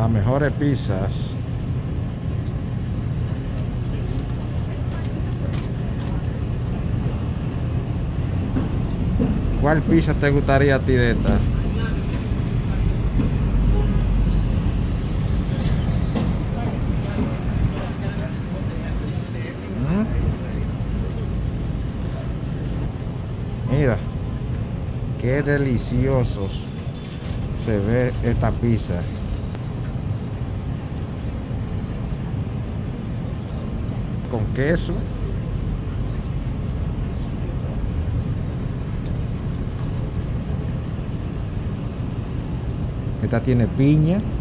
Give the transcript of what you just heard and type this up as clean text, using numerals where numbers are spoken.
las mejores pizzas. ¿Cuál pizza te gustaría a ti de esta? Mira, qué deliciosos se ve esta pizza. Con queso. Esta tiene piña.